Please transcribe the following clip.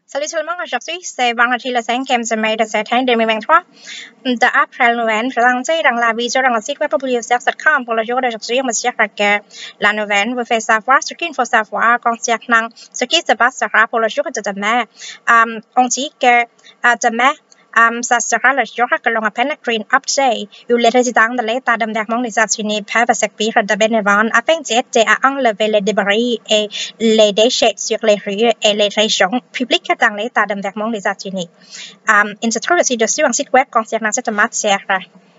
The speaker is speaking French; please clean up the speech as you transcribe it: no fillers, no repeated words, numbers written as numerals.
Salut tout le monde, aujourd'hui c'est vendredi le 5e mai de cette année 2023 de April Noël présenté dans la vidéo dans le site web populaire.com pour le jour d'aujourd'hui. On va dire que la nouvelle vous fait savoir ce qu'il faut savoir concernant ce qui se passera pour le jour de demain. On dit que demain, ça sera le jour que l'on appelle le Green Up Day, où les résidents de l'État de Vermont des États-Unis peuvent servir de bénévoles afin d'aider à enlever les débris et les déchets sur les rues et les régions publiques dans l'État de Vermont des États-Unis. Il se trouve aussi dessus un site web concernant cette matière.